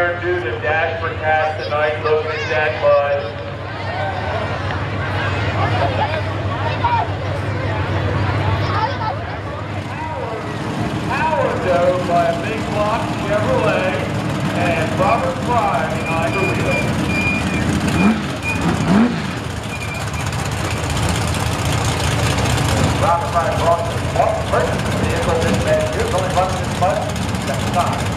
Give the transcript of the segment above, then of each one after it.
program due to Dash for Cats tonight, looking at Jack Bud. Howard dove by a big block Chevrolet and Robert Fry behind the wheel. Robert Fry brought the first vehicle this man here, only running this much, that's time.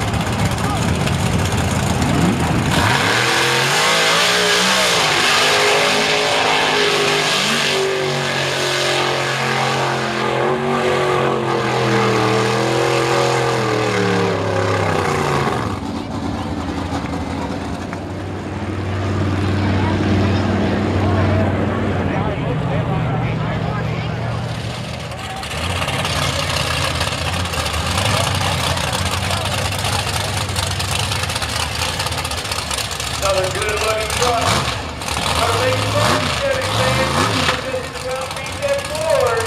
Another good-looking truck. Another big truck Chevy fan. This is going to beat that Ford.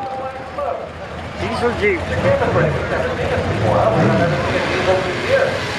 Diesel Jeep. Well, I've never seen a diesel Jeep here.